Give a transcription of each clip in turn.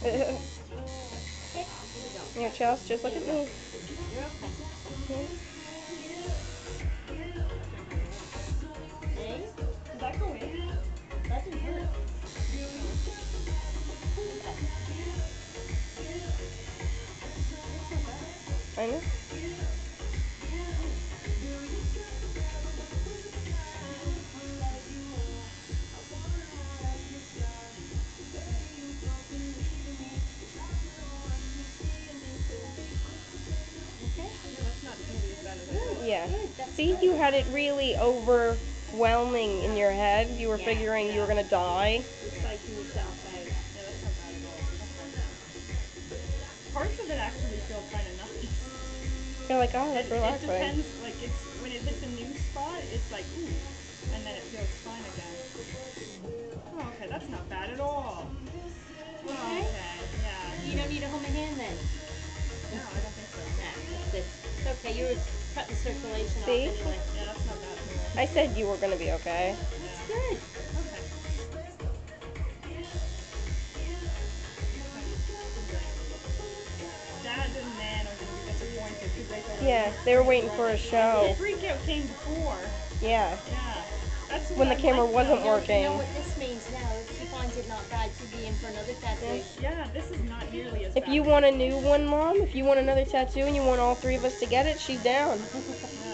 Your chest, just look at me. You're okay. Hey? Did that go in? That didn't hurt. I know. That's not nearly as bad as I thought. Yeah. That's See, good. you had it really overwhelming in your head. You were Yeah, figuring you were gonna die. You're psyching yourself out. Yeah, that's not bad at all. Okay. Parts of it actually feel kind of nice. You're like, oh, that's It relaxing. depends, like, it's when it hits a new spot, it's like, ooh, and then it feels fine again. Oh, okay, that's not bad at all. Okay. Okay, yeah. You don't need to hold my hand then. No, I don't think so. Nah, that's good. It's okay. You were cutting circulation off See? anyway. Yeah, that's not bad at all. I said you were gonna be okay. That's good. Okay. Dad and Nan are gonna be disappointed because they thought Yeah, they were waiting for a The show. freak out came before. Yeah, Yeah. That's what when the I camera like, wasn't though. You working. know what this means now? If she finds it not bad, she'll be in for another tattoo. Yeah, this is not nearly as If bad. you want a new one, Mom, if you want another tattoo and you want all three of us to get it, she's down. Yeah.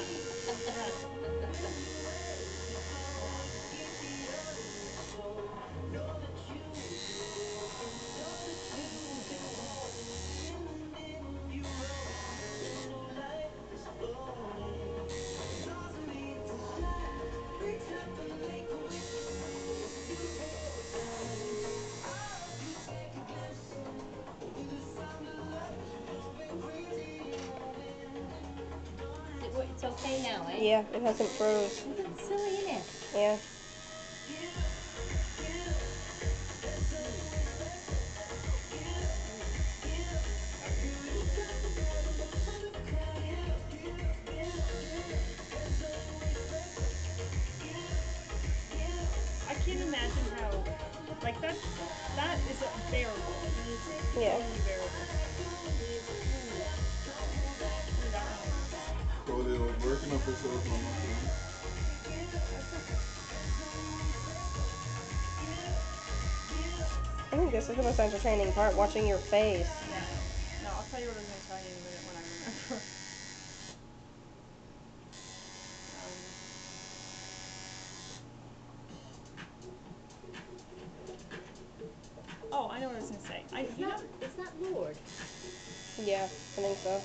It's okay now, eh? Yeah, it hasn't froze. That's silly, isn't it? Yeah. I can't imagine how, like, that is bearable. Yeah. Totally bearable. So they was working up herself on my phone. I think this is the most entertaining part, watching your face. Yeah. No, I'll tell you what I was going to tell you in a minute when I remember. Oh, I know what I was going to say. It's not Lord. Yeah, I think so.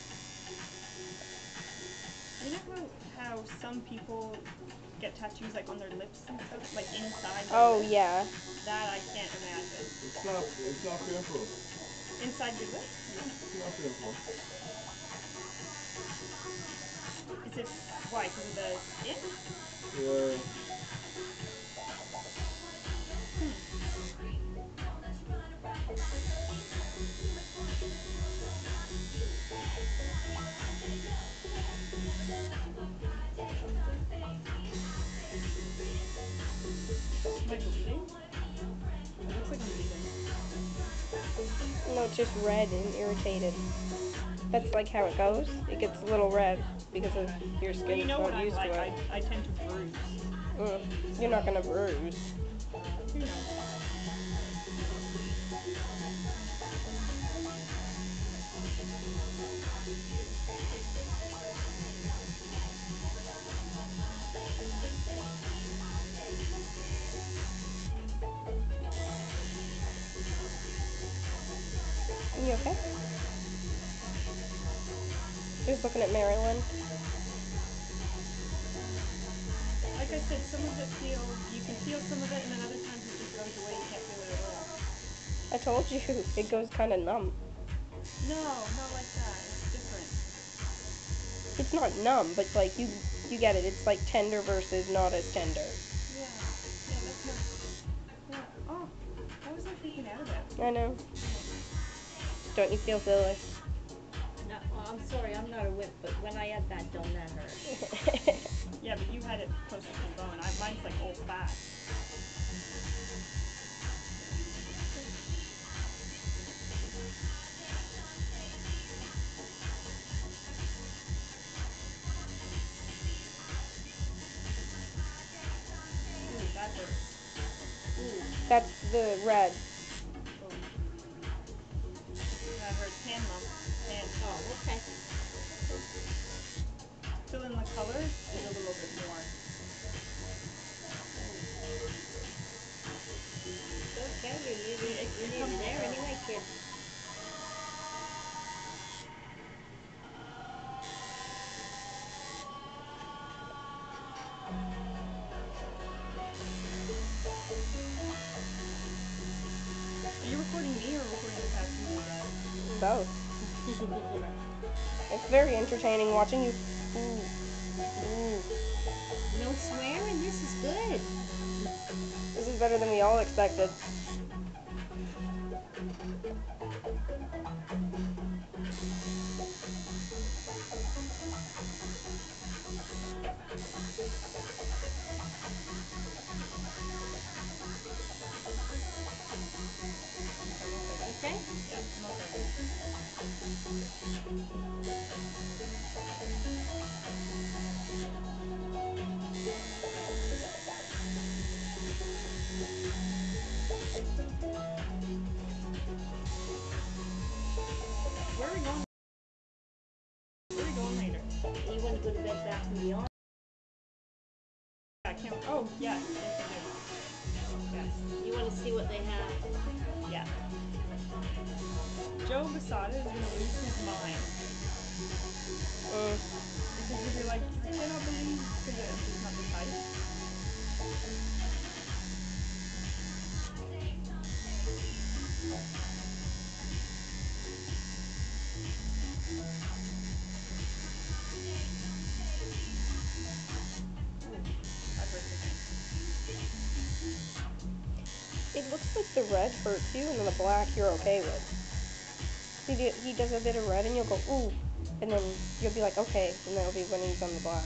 You know how some people get tattoos like on their lips and stuff, like inside their Oh, lips? yeah. That I can't imagine. It's not painful. Inside your lips? It's not painful. Is it, why, because of the skin? Yeah. Am I bleeding? It looks like I'm bleeding. No, it's just red and irritated. That's like how it goes. It gets a little red because of your Well, skin's you know what not I'm used like, to it. I tend to bruise. You're not gonna bruise. Who knows? You okay? Just looking at Marilyn. Like I said, some of it you can feel some of it, and then other times it just goes away, you can't feel it at all. I told you, it goes kind of numb. No, not like that. It's different. It's not numb, but like you get it. It's like tender versus not as tender. Yeah. Yeah, that's not. Yeah. Oh, what was I freaking out about? I know. Don't you feel silly? No, well, I'm sorry, I'm not a whip, but when I had that done, that hurt. Yeah, but you had it closer to the bone. Mine's like old fat. That's the red. I heard tan, Mom. Tan. Oh, okay. Fill in the colors is a little bit more. It's okay, you're nearly there anyway, kid. Are you recording me or recording the tattoo, Dad? Both. It's very entertaining watching you. Ooh. Ooh. No swearing, this is good. This is better than we all expected. Okay? Yeah, I'm okay. Where are we going? Where are we going later? You want to go to Bed Bath & Beyond? I can't. Oh, yes. Yes, I do. Yes. You want to see what they have? Yeah. Joe Basada is gonna lose his mind. Because he'll be like, I cannot believe because it's not the type. I've heard the name. It looks like the red hurts you, and then the black you're okay with. He does a bit of red, and you'll go, ooh. And then you'll be like, okay. And that'll be when he's on the black.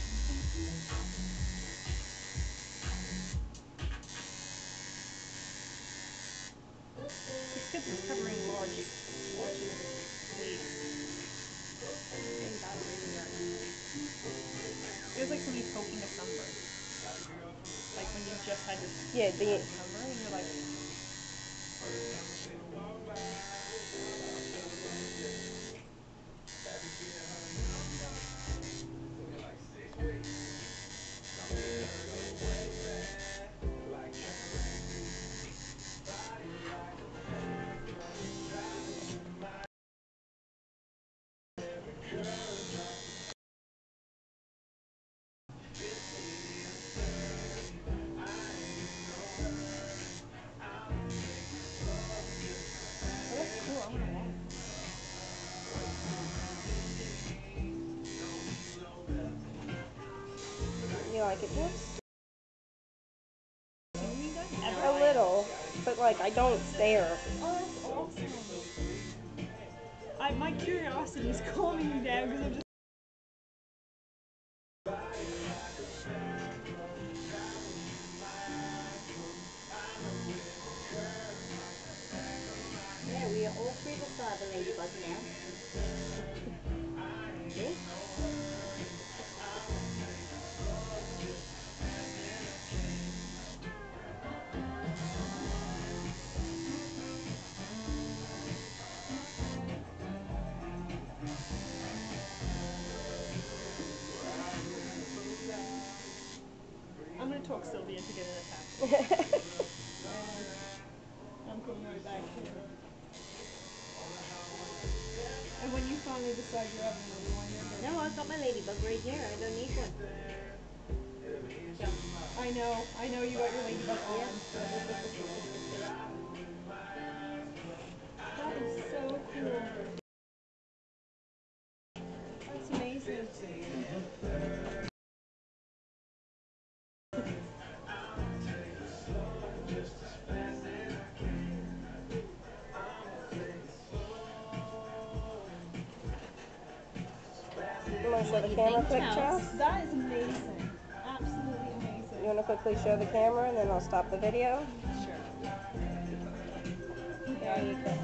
It's good that it's covering large swatches of face. Getting that really hurt. Feels like somebody poking a sunburn. Like when you just had your Yeah, the sunburn and you're like, oh, that's cool. I want to walk. you like it looks Can you guys a ever? little, but like I don't stare. Oh, that's awesome. My curiosity is calming me down because I'm just. Yeah, we are all three of us are the ladybug now. See? I'm gonna talk Sylvia to get an attack. I'm coming right back to you. And when you finally decide you're having another one, you're gonna. No, I've got my ladybug right here. I don't need one. I know you got your ladybug on. That is so cool. That's amazing. You want to show What the do you camera think, quick, Charles? Chaz? That is amazing. Absolutely amazing. You want to quickly show the camera, and then I'll stop the video? Sure. There you go.